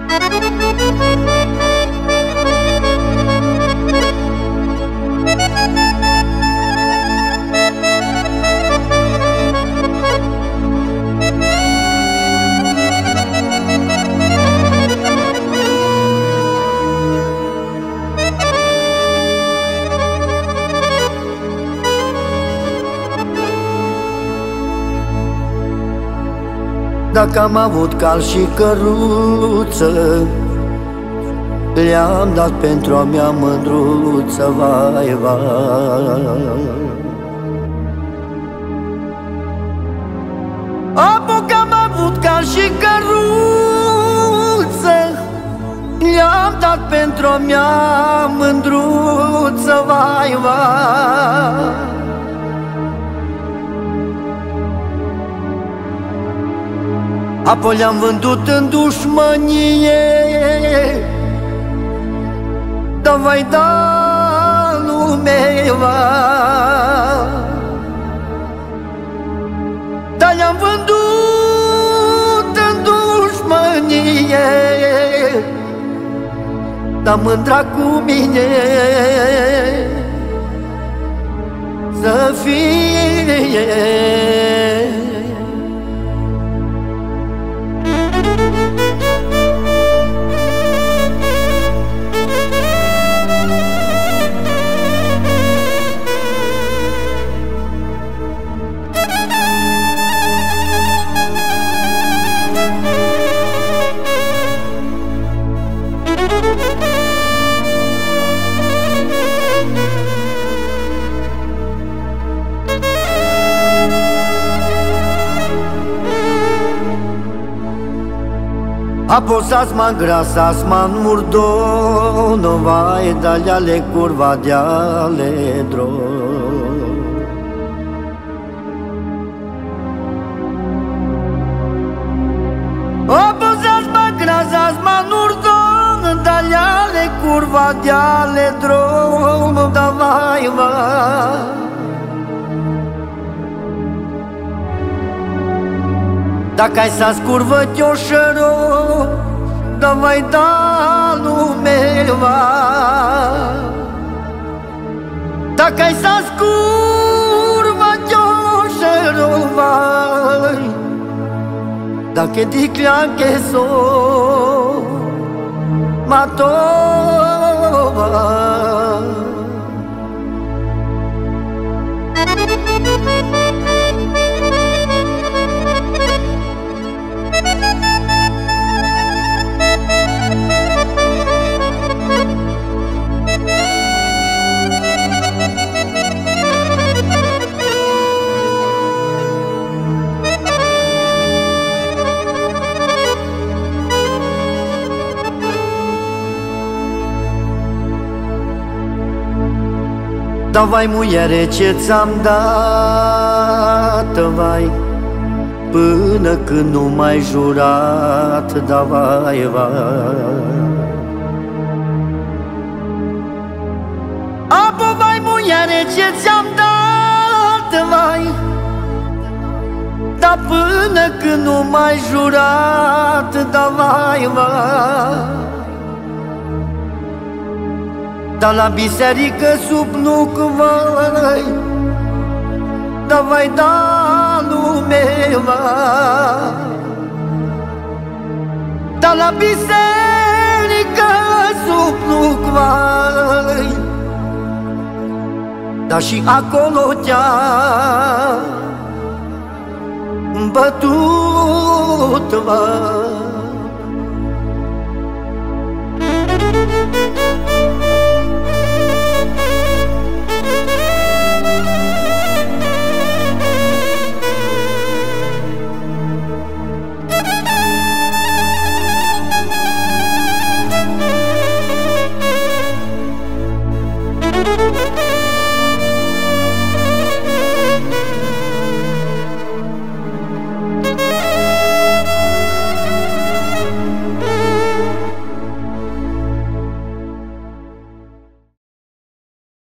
Dacă am avut cal și căruță, le-am dat pentru a mea mândruță, vai, vai. Apoi că am avut cal și căruță, le-am dat pentru a mea mândruță, vai, vai. Apoi le-am vândut în dușmănie, dar vai da lume, vai. Dar le-am vândut în dușmănie, dar mândra cu mine să fie. Aposați m-an grasas, m-an murdon, vai, daleale curva deale dron. Aposați m-an grasas, m-an murdon, daleale curva deale dron, da vai, vai. Dacă ai să scurvă chioșăro, da vai da lume, vai. Dacă ai să scurvă chioșăro, vai. Dacă di clanche so, ma tova. Da vai, muiere, ce ți-am dat, vai, până când nu m-ai jurat, da vai, vai. Apoi, vai, muiere, ce ți-am dat, vai, da până când nu m-ai jurat, da vai, vai. Dar la biserică sub nuc, vai, da vai da lume, vai. Dar la biserică sub nuc, vai, dar și acolo te-am bătut, vai.